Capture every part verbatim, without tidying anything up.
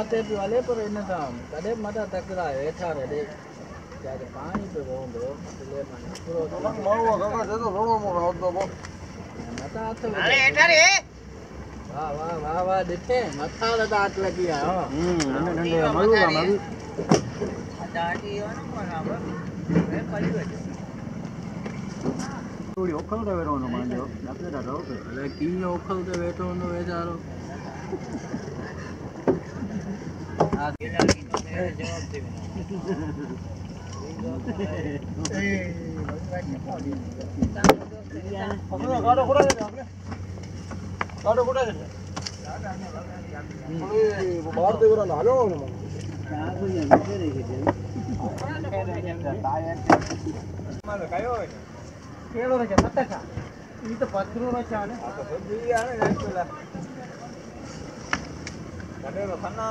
मथे पियो हले पर इन सां कॾहिं मथां टकराए वेठा रहे चाहे पानी पे रहंदो ले माने पूरो माण्हू काका जे तो रोणो मोर हदो बो मथा हथ अरे हेठा रे वाह वाह वाह वाह ॾिठे मथा लदा हाथ लगी आ हम्म नंढे नंढे मळू आ मळू दाटी हो न बराबर वे पड़ी वेठो थोड़ी ओखल ते वेठो न मांजो नथे ॾाढो अरे की ओखल ते वेठो न वेचारो आ जवाब दे गाड़ो खोड़ा है आपने गाड़ो खोड़ा है अरे वो बाहर दे रहा हालो ना क्या कोई है देखे माल कायो है केड़ो रे पत्ता का ई तो पत्थरो रे चाने आ तो बी आने ना पेला कने रो खाना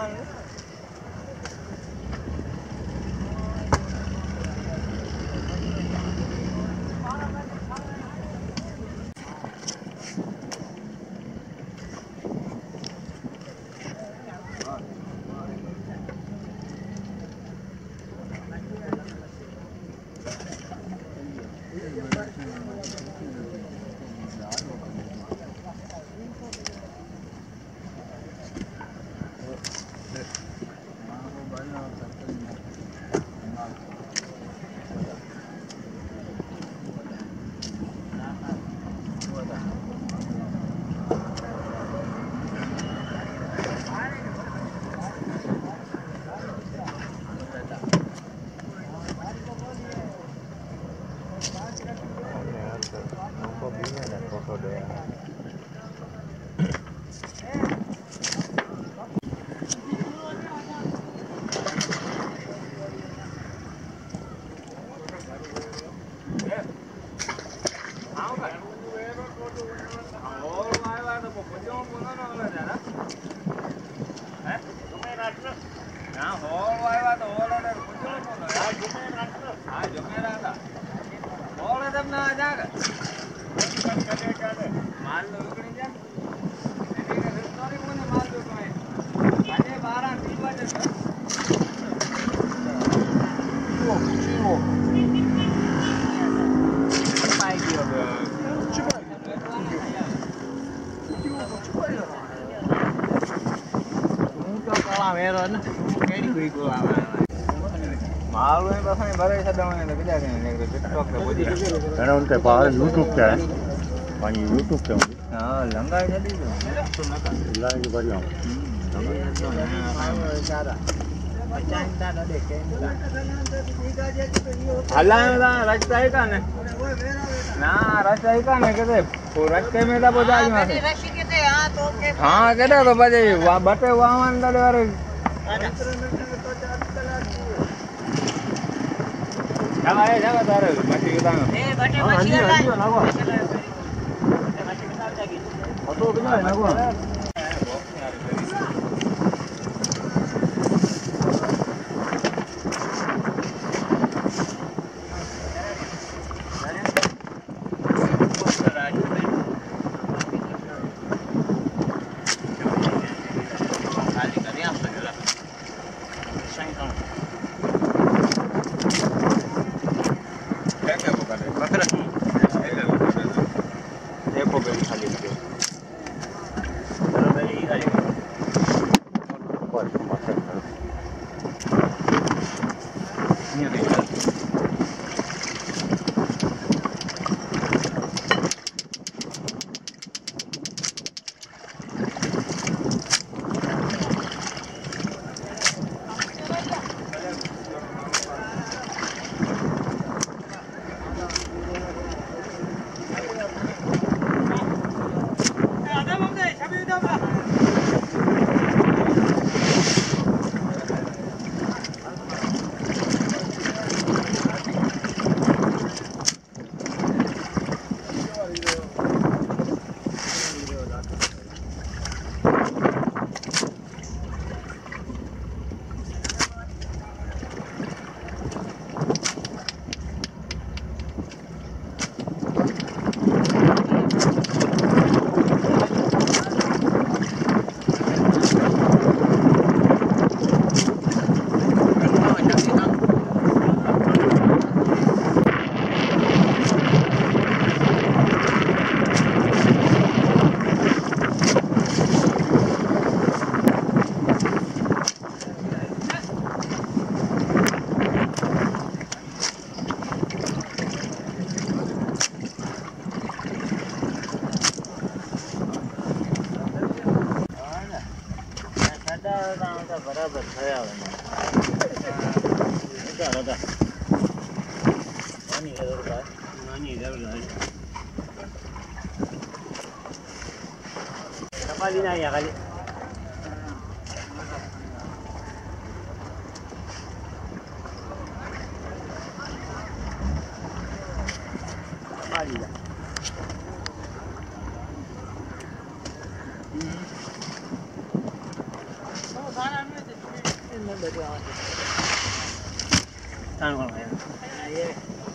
यूट्यूब पे है पानी यूट्यूब पे हां लंगा जल्दी तो ना लंगा के बढ़िया हल्ला रास्ता है का ने ना रास्ता है का ने के वो रास्ते में ता बजा में रशी के ते हां तो के हां केडा तो बजे वा बटे वावन दले वारे जावा है जावा तारे मछली के दाम ए बटे मछली लागो मछली के दाम जागी तो बिना लागो mata. Nani ada berapa? Nani ada berapa? Kali na ya kali. Kali ya. Oh, sana ni tu. Ini betul awak. Sana kalau ya. Iya.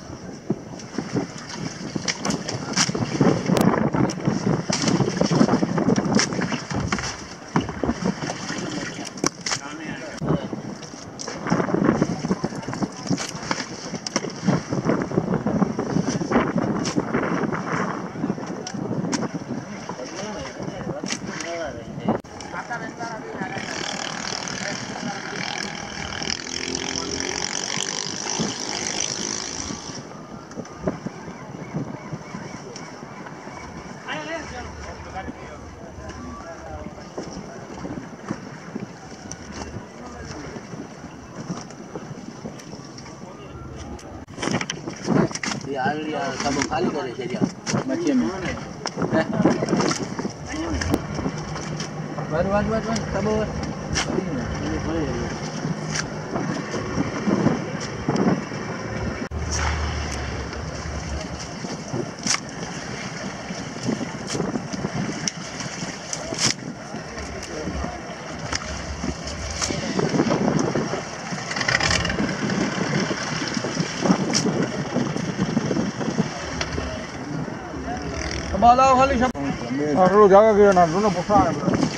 यार यार सब खाली करे शरिया मच्छी में वर वर वर वर सब माला खाली सब और जागा गया ना दोनों पुसा है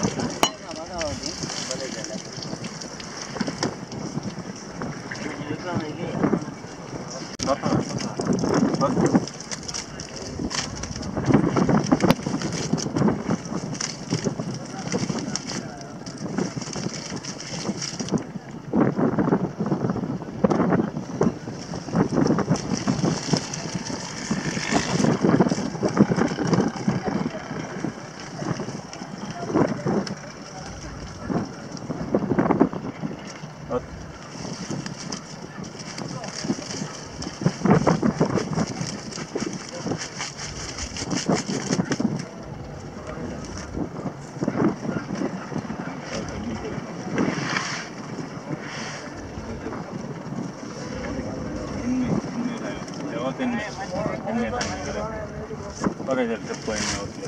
और इधर से कोई नहीं होती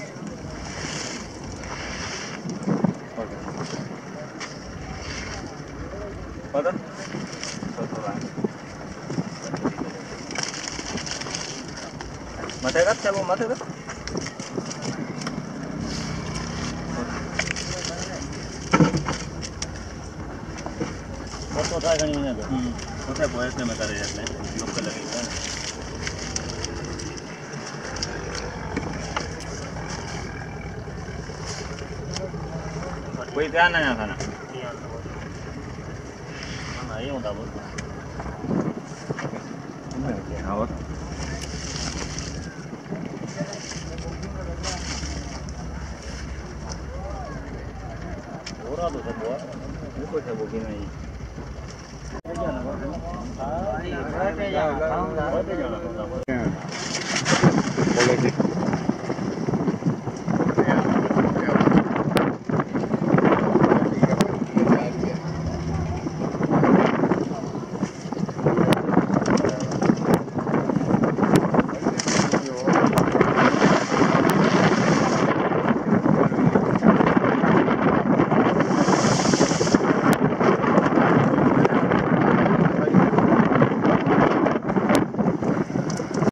पता मत है चलो मत है फोटो उठा करनी है तो उठे बॉयस में करे जाते हैं लोग लगेगा कोई ध्यान नहीं आता ना हाँ ये होता बहुत हाँ बहुत हो रहा तो सब हुआ वो कुछ है वो भी नहीं हाँ ये बैठे जाना बैठे जाना